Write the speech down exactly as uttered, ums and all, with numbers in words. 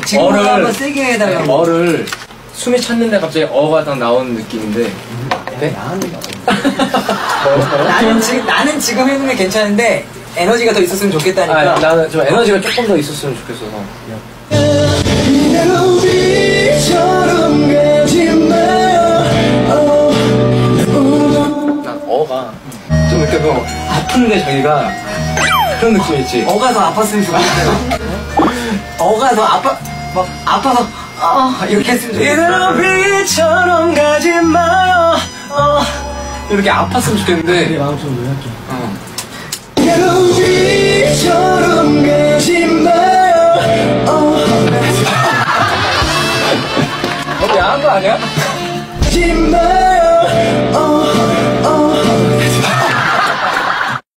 지금보다 한번 세게 해달라고. 어를 숨이 찼는데 갑자기 어가 딱 나오는 느낌인데. 네? 나는 지금 나는 지금 해보면 괜찮은데 에너지가 더 있었으면 좋겠다니까. 아, 나는 좀 에너지가 조금 더 있었으면 좋겠어서. 난 어가 좀 이렇게 뭐 아픈데 자기가 그런 느낌 있지. 어가 더 아팠으면 좋겠어요. 어가 더 아파 막 아파서 아 이렇게 했으면 좋겠어요. 비처럼 가지 마요. 어. 이렇게 아팠으면 좋겠는데. 마음 좀 놀랄게. 어. 비처럼 가지 마요. 너무 야한 거 아니야? 가지 마요.